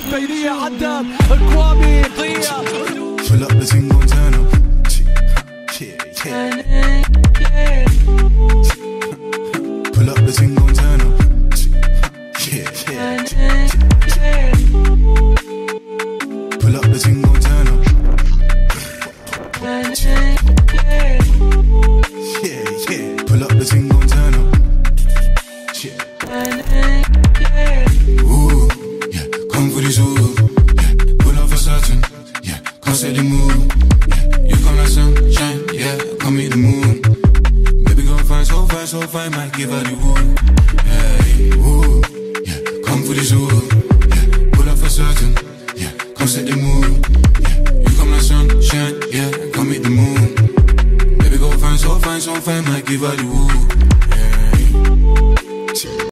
بينية عداد الكوامي ضيع. Pull up the thing gon' turn up. Pull up the thing gon' turn up. Pull up the thing gon' turn up. Pull up the thing gon' turn up. Ooh, yeah, come for this ooh. Yeah, pull up for certain. Yeah, come set the mood. Yeah, you come like sunshine. Yeah, come meet the moon. Baby, go fine, so fine, so fine. Might give her the wood. Yeah.